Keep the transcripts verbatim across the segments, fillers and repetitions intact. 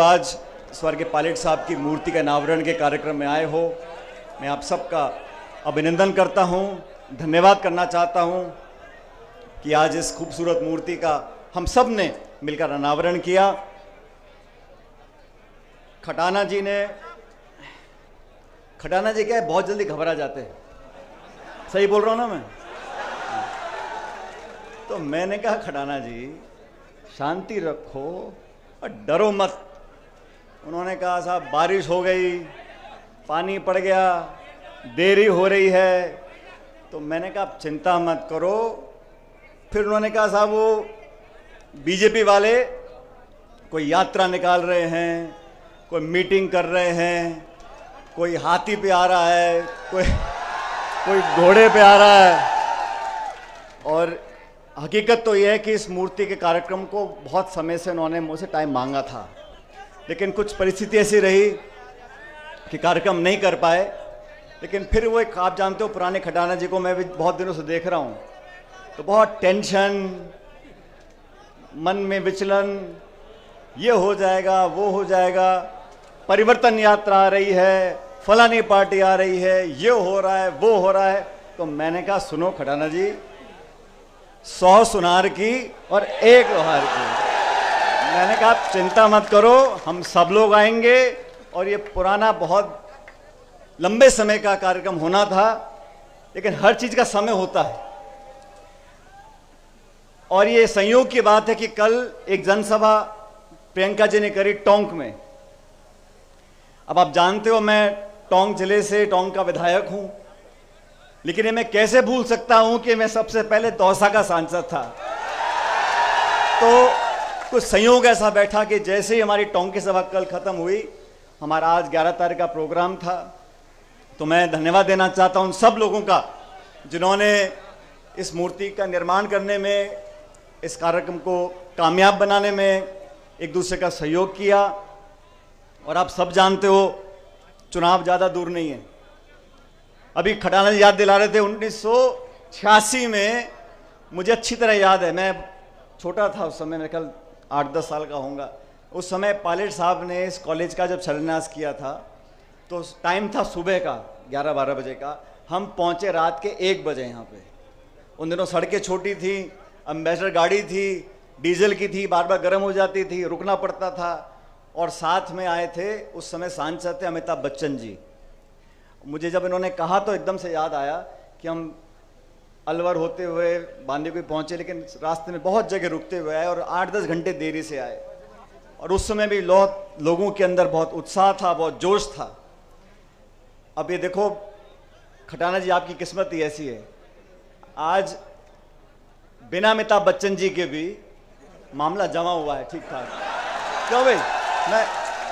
आज स्वर्गीय पायलट साहब की मूर्ति का अनावरण के कार्यक्रम में आए हो, मैं आप सबका अभिनंदन करता हूं, धन्यवाद करना चाहता हूं कि आज इस खूबसूरत मूर्ति का हम सब ने मिलकर अनावरण किया। खटाना जी ने खटाना जी क्या है, बहुत जल्दी घबरा जाते हैं, सही बोल रहा हूं ना मैं? तो मैंने कहा खटाना जी शांति रखो और डरो मत। उन्होंने कहा साहब बारिश हो गई, पानी पड़ गया, देरी हो रही है। तो मैंने कहा आप चिंता मत करो। फिर उन्होंने कहा साहब वो बीजेपी वाले कोई यात्रा निकाल रहे हैं, कोई मीटिंग कर रहे हैं, कोई हाथी पे आ रहा है, कोई कोई घोड़े पे आ रहा है। और हकीकत तो यह है कि इस मूर्ति के कार्यक्रम को बहुत समय से उन्होंने मुझसे टाइम मांगा था, लेकिन कुछ परिस्थिति ऐसी रही कि कार्यक्रम नहीं कर पाए। लेकिन फिर वो एक, आप जानते हो पुराने खटाना जी को मैं भी बहुत दिनों से देख रहा हूँ, तो बहुत टेंशन, मन में विचलन, ये हो जाएगा वो हो जाएगा, परिवर्तन यात्रा आ रही है, फलानी पार्टी आ रही है, ये हो रहा है वो हो रहा है। तो मैंने कहा सुनो खटाना जी, सौ सुनार की और एक लोहार की। मैंने कहा आप चिंता मत करो, हम सब लोग आएंगे। और ये पुराना बहुत लंबे समय का कार्यक्रम होना था, लेकिन हर चीज का समय होता है। और ये संयोग की बात है कि कल एक जनसभा प्रियंका जी ने करी टोंक में। अब आप जानते हो मैं टोंक जिले से, टोंक का विधायक हूं, लेकिन ये मैं कैसे भूल सकता हूं कि मैं सबसे पहले दौसा का सांसद था। तो कुछ संयोग ऐसा बैठा कि जैसे ही हमारी टोंक की सभा कल खत्म हुई, हमारा आज ग्यारह तारीख का प्रोग्राम था। तो मैं धन्यवाद देना चाहता हूं उन सब लोगों का जिन्होंने इस मूर्ति का निर्माण करने में, इस कार्यक्रम को कामयाब बनाने में एक दूसरे का सहयोग किया। और आप सब जानते हो चुनाव ज़्यादा दूर नहीं है। अभी खटाना जी याद दिला रहे थे उन्नीस सौ छियासी में, मुझे अच्छी तरह याद है, मैं छोटा था उस समय, मेरे ख्याल आठ दस साल का होऊंगा। उस समय पायलट साहब ने इस कॉलेज का जब शिलान्यास किया था, तो टाइम था सुबह का ग्यारह बारह बजे का, हम पहुंचे रात के एक बजे यहाँ पे। उन दिनों सड़कें छोटी थी, एम्बेसडर गाड़ी थी, डीजल की थी, बार बार गर्म हो जाती थी, रुकना पड़ता था। और साथ में आए थे उस समय सांसद थे अमिताभ बच्चन जी। मुझे जब इन्होंने कहा तो एकदम से याद आया कि हम अलवर होते हुए बांदीकुई पहुंचे, लेकिन रास्ते में बहुत जगह रुकते हुए आए और आठ दस घंटे देरी से आए। और उस समय भी लो, लोगों के अंदर बहुत उत्साह था, बहुत जोश था। अब ये देखो खटाना जी, आपकी किस्मत ही ऐसी है, आज बिना अमिताभ बच्चन जी के भी मामला जमा हुआ है ठीक ठाक। क्यों भाई? मैं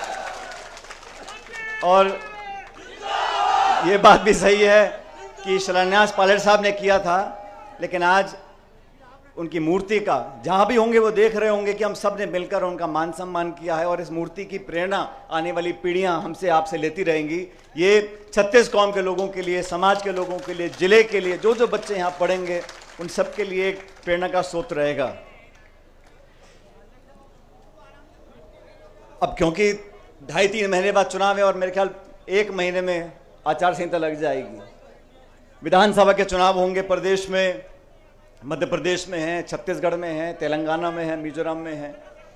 और ये बात भी सही है कि शिलान्यास पायलट साहब ने किया था, लेकिन आज उनकी मूर्ति का जहां भी होंगे वो देख रहे होंगे कि हम सब ने मिलकर उनका मान सम्मान किया है। और इस मूर्ति की प्रेरणा आने वाली पीढ़ियां हमसे आपसे लेती रहेंगी। ये छत्तीस कौम के लोगों के लिए, समाज के लोगों के लिए, जिले के लिए, जो जो बच्चे यहाँ पढ़ेंगे उन सब के लिए एक प्रेरणा का स्रोत रहेगा। अब क्योंकि ढाई तीन महीने बाद चुनाव है और मेरे ख्याल एक महीने में आचार संहिता लग जाएगी। विधानसभा के चुनाव होंगे प्रदेश में, मध्य प्रदेश में हैं, छत्तीसगढ़ में हैं, तेलंगाना में हैं, मिजोरम में हैं।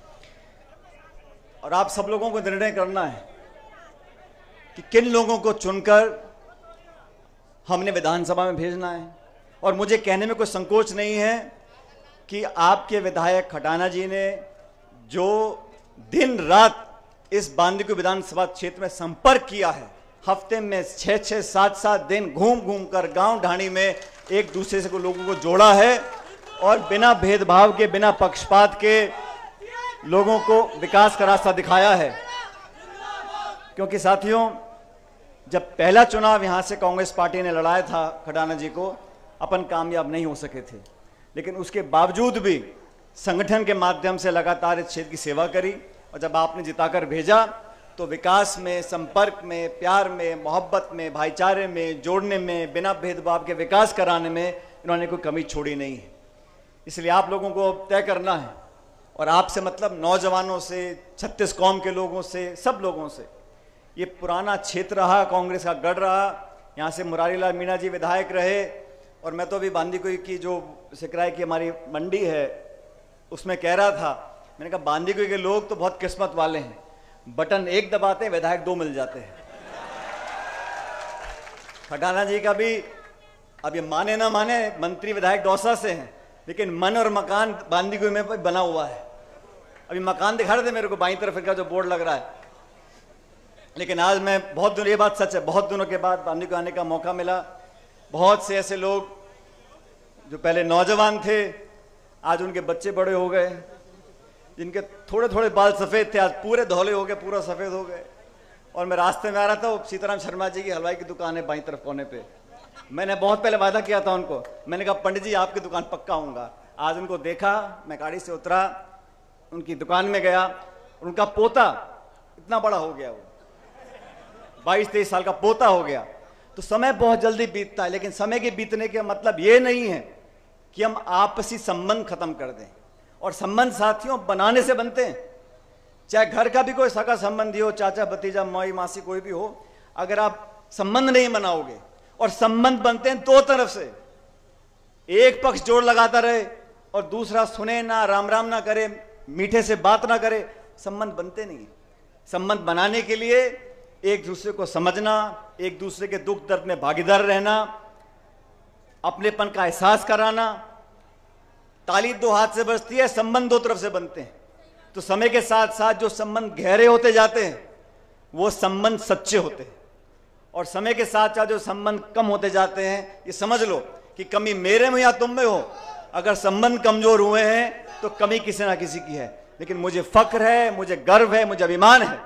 और आप सब लोगों को निर्णय करना है कि किन लोगों को चुनकर हमने विधानसभा में भेजना है। और मुझे कहने में कोई संकोच नहीं है कि आपके विधायक खटाना जी ने जो दिन रात इस बांदीकुई विधानसभा क्षेत्र में संपर्क किया है, हफ्ते में छः छः सात सात दिन घूम घूम कर गांव ढाणी में एक दूसरे से को लोगों को जोड़ा है और बिना भेदभाव के, बिना पक्षपात के लोगों को विकास का रास्ता दिखाया है। क्योंकि साथियों, जब पहला चुनाव यहां से कांग्रेस पार्टी ने लड़ाया था खटाना जी को, अपन कामयाब नहीं हो सके थे, लेकिन उसके बावजूद भी संगठन के माध्यम से लगातार इस क्षेत्र की सेवा करी। और जब आपने जिताकर भेजा तो विकास में, संपर्क में, प्यार में, मोहब्बत में, भाईचारे में, जोड़ने में, बिना भेदभाव के विकास कराने में इन्होंने कोई कमी छोड़ी नहीं है। इसलिए आप लोगों को तय करना है और आपसे मतलब नौजवानों से, छत्तीस कौम के लोगों से, सब लोगों से। ये पुराना क्षेत्र रहा, कांग्रेस का गढ़ रहा, यहाँ से मुरारी लाल मीणा जी विधायक रहे। और मैं तो अभी बांदीकुई की जो सिकराई की हमारी मंडी है उसमें कह रहा था, मैंने कहा बांदीकुई के लोग तो बहुत किस्मत वाले हैं, बटन एक दबाते हैं विधायक दो मिल जाते हैं। खटाना जी का भी, अब ये माने ना माने, मंत्री विधायक दौसा से हैं, लेकिन मन और मकान बांदीकुई में बना हुआ है। अभी मकान दिखा रहे थे मेरे को बाईं तरफ का जो बोर्ड लग रहा है। लेकिन आज मैं बहुत दिनों, ये बात सच है, बहुत दिनों के बाद बांदीकुई आने का मौका मिला। बहुत से ऐसे लोग जो पहले नौजवान थे, आज उनके बच्चे बड़े हो गए, जिनके थोड़े थोड़े बाल सफ़ेद थे आज पूरे धौले हो गए, पूरा सफ़ेद हो गए। और मैं रास्ते में आ रहा था, सीताराम शर्मा जी की हलवाई की दुकान है बाईं तरफ कोने पे। मैंने बहुत पहले वादा किया था उनको, मैंने कहा पंडित जी आपकी दुकान पक्का आऊँगा। आज उनको देखा, मैं गाड़ी से उतरा, उनकी दुकान में गया, उनका पोता इतना बड़ा हो गया, वो बाईस तेईस साल का पोता हो गया। तो समय बहुत जल्दी बीतता है, लेकिन समय के बीतने का मतलब ये नहीं है कि हम आपसी संबंध खत्म कर दें। और संबंध साथियों बनाने से बनते हैं, चाहे घर का भी कोई सगा संबंधी हो, चाचा भतीजा, माई मासी, कोई भी हो, अगर आप संबंध नहीं बनाओगे, और संबंध बनते हैं दो तरफ से, एक पक्ष जोर लगाता रहे और दूसरा सुने ना, राम राम ना करे, मीठे से बात ना करे, संबंध बनते नहीं। संबंध बनाने के लिए एक दूसरे को समझना, एक दूसरे के दुख दर्द में भागीदार रहना, अपनेपन का एहसास कराना। ताली दो हाथ से बजती है, संबंध दो तरफ से बनते हैं। तो समय के साथ साथ जो संबंध गहरे होते जाते हैं वो संबंध सच्चे होते हैं, और समय के साथ साथ जो संबंध कम होते जाते हैं, ये समझ लो कि कमी मेरे में या तुम में हो, अगर संबंध कमजोर हुए हैं तो कमी किसी ना किसी की है। लेकिन मुझे फक्र है, मुझे गर्व है, मुझे अभिमान है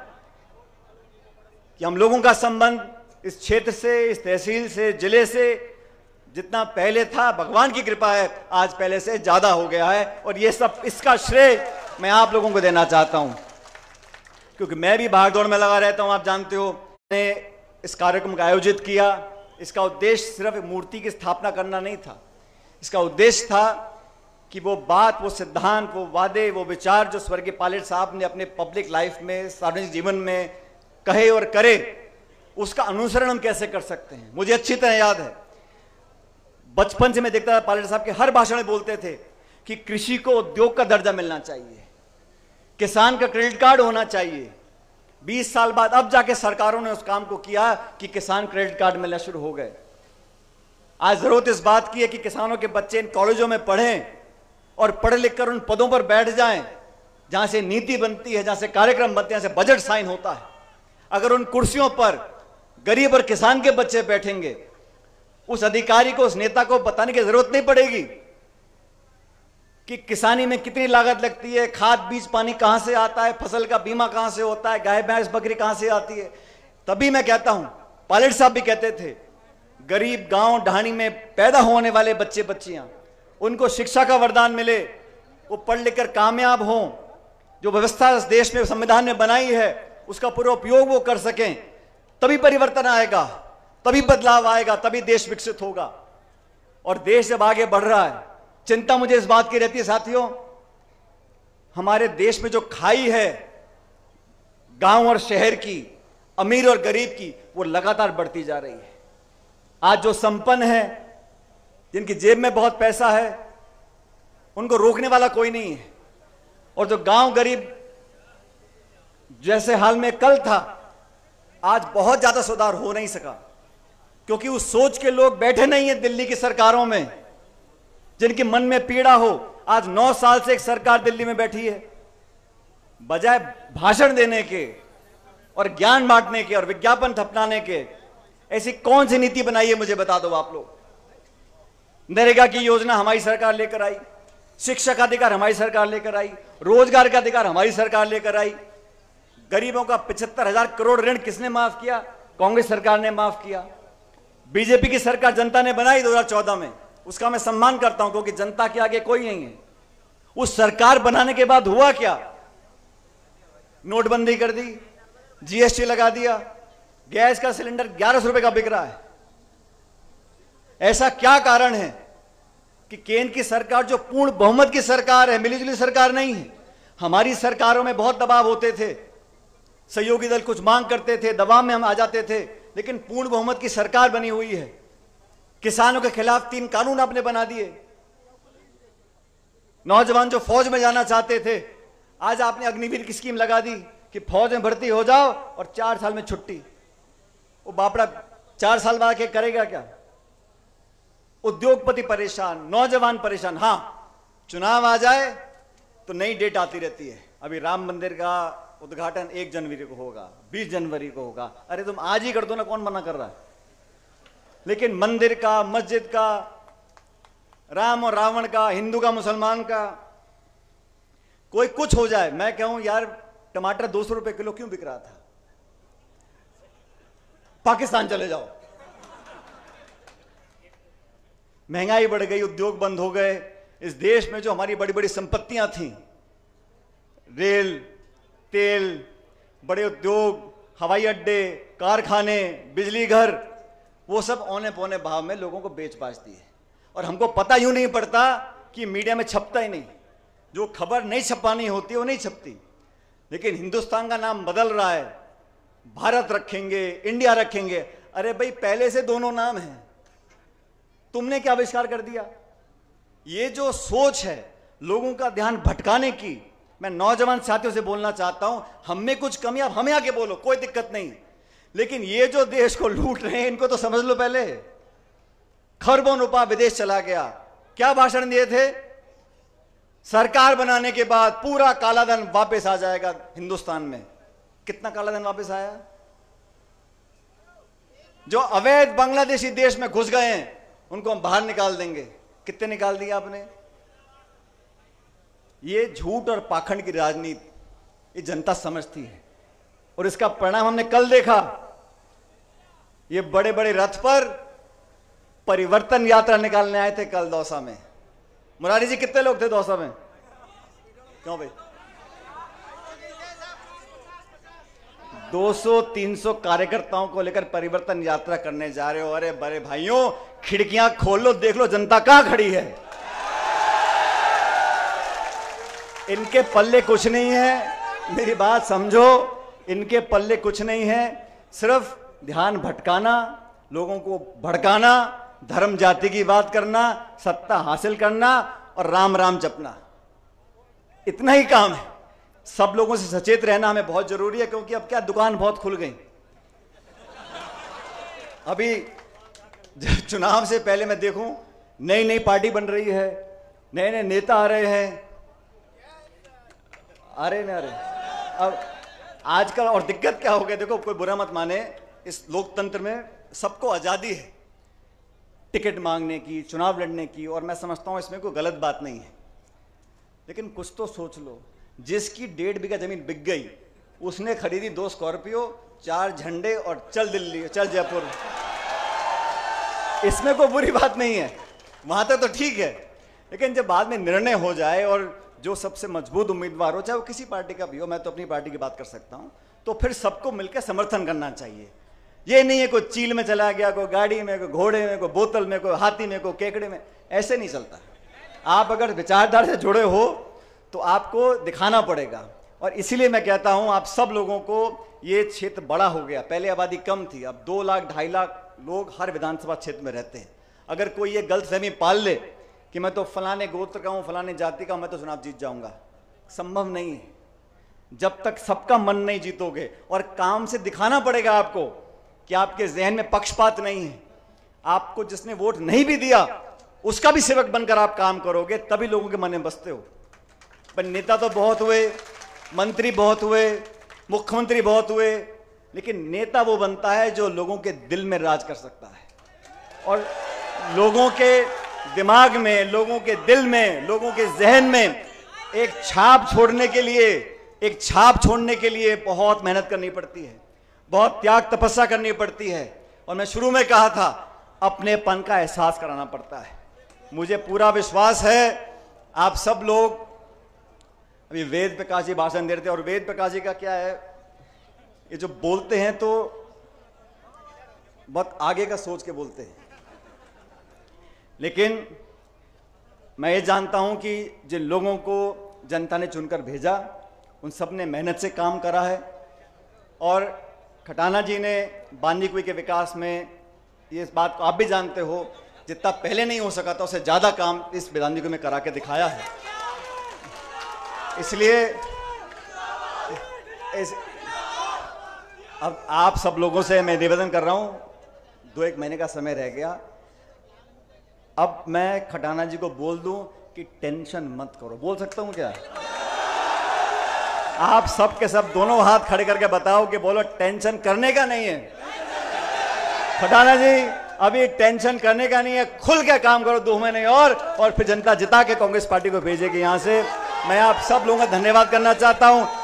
कि हम लोगों का संबंध इस क्षेत्र से, इस तहसील से, जिले से जितना पहले था, भगवान की कृपा है, आज पहले से ज्यादा हो गया है। और ये सब, इसका श्रेय मैं आप लोगों को देना चाहता हूं, क्योंकि मैं भी भागदौड़ में लगा रहता हूं। आप जानते हो, मैंने इस कार्यक्रम का आयोजित किया, इसका उद्देश्य सिर्फ मूर्ति की स्थापना करना नहीं था। इसका उद्देश्य था कि वो बात, वो सिद्धांत, वो वादे, वो विचार जो स्वर्गीय पायलट साहब ने अपने पब्लिक लाइफ में, सार्वजनिक जीवन में कहे और करे, उसका अनुसरण हम कैसे कर सकते हैं। मुझे अच्छी तरह याद है, बचपन से मैं देखता था पायलट साहब के हर भाषण में बोलते थे कि कृषि को उद्योग का दर्जा मिलना चाहिए, किसान का क्रेडिट कार्ड होना चाहिए। बीस साल बाद अब जाके सरकारों ने उस काम को किया कि किसान क्रेडिट कार्ड मिलना शुरू हो गए। आज जरूरत इस बात की है कि किसानों के बच्चे इन कॉलेजों में पढ़ें और पढ़ लिख कर उन पदों पर बैठ जाएं जहां से नीति बनती है, जहां से कार्यक्रम बनते हैं, जहां से बजट साइन होता है। अगर उन कुर्सियों पर गरीब और किसान के बच्चे बैठेंगे, उस अधिकारी को, उस नेता को बताने की जरूरत नहीं पड़ेगी कि किसानी में कितनी लागत लगती है, खाद बीज पानी कहां से आता है, फसल का बीमा कहां से होता है, गाय भैंस बकरी कहां से आती है। तभी मैं कहता हूं, पायलट साहब भी कहते थे, गरीब गांव ढाणी में पैदा होने वाले बच्चे बच्चियां, उनको शिक्षा का वरदान मिले, वो पढ़ लिख कर कामयाब हों, जो व्यवस्था इस देश में, संविधान में बनाई है, उसका पूरा उपयोग वो कर सकें, तभी परिवर्तन आएगा, तभी बदलाव आएगा, तभी देश विकसित होगा। और देश जब आगे बढ़ रहा है, चिंता मुझे इस बात की रहती है साथियों, हमारे देश में जो खाई है गांव और शहर की, अमीर और गरीब की, वो लगातार बढ़ती जा रही है। आज जो संपन्न है, जिनकी जेब में बहुत पैसा है, उनको रोकने वाला कोई नहीं है। और जो गांव गरीब जैसे हाल में कल था, आज बहुत ज्यादा सुधार हो नहीं सका, क्योंकि उस सोच के लोग बैठे नहीं है दिल्ली की सरकारों में, जिनके मन में पीड़ा हो। आज नौ साल से एक सरकार दिल्ली में बैठी है, बजाय भाषण देने के और ज्ञान बांटने के और विज्ञापन थपनाने के, ऐसी कौन सी नीति बनाई है मुझे बता दो आप लोग। नरेगा की योजना हमारी सरकार लेकर आई, शिक्षा का अधिकार हमारी सरकार लेकर आई, रोजगार का अधिकार हमारी सरकार लेकर आई। गरीबों का पिछहत्तर हजार करोड़ ऋण किसने माफ किया? कांग्रेस सरकार ने माफ किया। बीजेपी की सरकार जनता ने बनाई दो हज़ार चौदह में, उसका मैं सम्मान करता हूं, क्योंकि जनता के आगे कोई नहीं है। उस सरकार बनाने के बाद हुआ क्या? नोटबंदी कर दी, जीएसटी लगा दिया, गैस का सिलेंडर ग्यारह सौ रुपए का बिक रहा है। ऐसा क्या कारण है कि केंद्र की सरकार, जो पूर्ण बहुमत की सरकार है, मिलीजुली सरकार नहीं है, हमारी सरकारों में बहुत दबाव होते थे, सहयोगी दल कुछ मांग करते थे, दबाव में हम आ जाते थे, लेकिन पूर्ण बहुमत की सरकार बनी हुई है। किसानों के खिलाफ तीन कानून आपने बना दिए। नौजवान जो फौज में जाना चाहते थे, आज आपने अग्निवीर की स्कीम लगा दी कि फौज में भर्ती हो जाओ और चार साल में छुट्टी। वो बापड़ा चार साल बाद के करेगा क्या? उद्योगपति परेशान, नौजवान परेशान। हां, चुनाव आ जाए तो नई डेट आती रहती है। अभी राम मंदिर का उद्घाटन एक जनवरी को होगा, बीस जनवरी को होगा। अरे तुम आज ही कर दो ना, कौन मना कर रहा है? लेकिन मंदिर का, मस्जिद का, राम और रावण का, हिंदू का मुसलमान का, कोई कुछ हो जाए, मैं कहूं यार टमाटर दो सौ रुपए किलो क्यों बिक रहा था? पाकिस्तान चले जाओ। महंगाई बढ़ गई, उद्योग बंद हो गए। इस देश में जो हमारी बड़ी बड़ी संपत्तियां थीं, रेल, तेल, बड़े उद्योग, हवाई अड्डे, कारखाने, बिजली घर, वो सब औने पौने भाव में लोगों को बेच बाच दिए। और हमको पता यूं नहीं पड़ता कि मीडिया में छपता ही नहीं। जो खबर नहीं छपानी होती वो नहीं छपती। लेकिन हिंदुस्तान का नाम बदल रहा है, भारत रखेंगे, इंडिया रखेंगे। अरे भाई, पहले से दोनों नाम हैं, तुमने क्या आविष्कार कर दिया? ये जो सोच है लोगों का ध्यान भटकाने की, मैं नौजवान साथियों से बोलना चाहता हूं, हम में कुछ कमी, आप हमें आके बोलो, कोई दिक्कत नहीं। लेकिन ये जो देश को लूट रहे हैं, इनको तो समझ लो। पहले खरबों रुपया विदेश चला गया। क्या भाषण दिए थे? सरकार बनाने के बाद पूरा कालाधन वापस आ जाएगा हिंदुस्तान में। कितना कालाधन वापस आया? जो अवैध बांग्लादेशी देश में घुस गए हैं उनको हम बाहर निकाल देंगे। कितने निकाल दिया आपने? ये झूठ और पाखंड की राजनीति ये जनता समझती है, और इसका परिणाम हमने कल देखा। ये बड़े बड़े रथ पर परिवर्तन यात्रा निकालने आए थे कल दौसा में। मुरारी जी, कितने लोग थे दौसा में? क्यों भाई? दो सौ तीन सौ कार्यकर्ताओं को लेकर परिवर्तन यात्रा करने जा रहे हो। अरे बड़े भाइयों, खिड़कियां खोल लो, देख लो जनता कहां खड़ी है। इनके पल्ले कुछ नहीं है, मेरी बात समझो, इनके पल्ले कुछ नहीं है। सिर्फ ध्यान भटकाना, लोगों को भड़काना, धर्म जाति की बात करना, सत्ता हासिल करना और राम राम जपना, इतना ही काम है। सब लोगों से सचेत रहना हमें बहुत जरूरी है, क्योंकि अब क्या दुकान बहुत खुल गई। अभी चुनाव से पहले मैं देखूं, नई नई पार्टी बन रही है, नए नए नेता आ रहे हैं। अरे न अरे अब आजकल और दिक्कत क्या हो गया, देखो कोई बुरा मत माने, इस लोकतंत्र में सबको आजादी है टिकट मांगने की, चुनाव लड़ने की, और मैं समझता हूं इसमें कोई गलत बात नहीं है। लेकिन कुछ तो सोच लो, जिसकी डेढ़ बीघा जमीन बिक गई, उसने खरीदी दो स्कॉर्पियो, चार झंडे और चल दिल्ली, चल जयपुर। इसमें कोई बुरी बात नहीं है, वहां तक तो ठीक है। लेकिन जब बाद में निर्णय हो जाए और जो सबसे मजबूत उम्मीदवार हो, चाहे वो किसी पार्टी का भी हो, मैं तो अपनी पार्टी की बात कर सकता हूं, तो फिर सबको मिलकर समर्थन करना चाहिए। ये नहीं है कोई चील में चला गया, कोई गाड़ी में, कोई घोड़े में, कोई बोतल में, कोई हाथी में, कोई केकड़े में, ऐसे नहीं चलता। आप अगर विचारधारा से जुड़े हो तो आपको दिखाना पड़ेगा। और इसीलिए मैं कहता हूं, आप सब लोगों को, ये क्षेत्र बड़ा हो गया, पहले आबादी कम थी, अब दो लाख ढाई लाख लोग हर विधानसभा क्षेत्र में रहते हैं। अगर कोई ये गलतफहमी पाल ले कि मैं तो फलाने गोत्र का हूं, फलाने जाति का, मैं तो चुनाव जीत जाऊंगा, संभव नहीं है। जब तक सबका मन नहीं जीतोगे, और काम से दिखाना पड़ेगा आपको कि आपके जहन में पक्षपात नहीं है। आपको जिसने वोट नहीं भी दिया, उसका भी सेवक बनकर आप काम करोगे, तभी लोगों के मन में बसते हो। पर नेता तो बहुत हुए, मंत्री बहुत हुए, मुख्यमंत्री बहुत हुए, लेकिन नेता वो बनता है जो लोगों के दिल में राज कर सकता है, और लोगों के दिमाग में, लोगों के दिल में, लोगों के जहन में एक छाप छोड़ने के लिए एक छाप छोड़ने के लिए बहुत मेहनत करनी पड़ती है, बहुत त्याग तपस्या करनी पड़ती है। और मैं शुरू में कहा था, अपनेपन का एहसास कराना पड़ता है। मुझे पूरा विश्वास है आप सब लोग, अभी वेद प्रकाश जी भाषण दे रहे थे, और वेद प्रकाश जी का क्या है, ये जो बोलते हैं तो बहुत आगे का सोच के बोलते हैं। लेकिन मैं ये जानता हूं कि जिन लोगों को जनता ने चुनकर भेजा, उन सब ने मेहनत से काम करा है। और खटाना जी ने बांदीकुई के विकास में, ये इस बात को आप भी जानते हो, जितना पहले नहीं हो सका था उससे ज़्यादा काम इस बांदीकुई में करा के दिखाया है। इसलिए इस, अब आप सब लोगों से मैं निवेदन कर रहा हूं, दो एक महीने का समय रह गया, अब मैं खटाना जी को बोल दूं कि टेंशन मत करो। बोल सकता हूं क्या? आप सब के सब दोनों हाथ खड़े करके बताओ कि बोलो टेंशन करने का नहीं है। खटाना जी अभी टेंशन करने का नहीं है, खुल के काम करो दो महीने और और फिर जनता जिता के कांग्रेस पार्टी को भेजेगी यहां से। मैं आप सब लोगों का धन्यवाद करना चाहता हूं।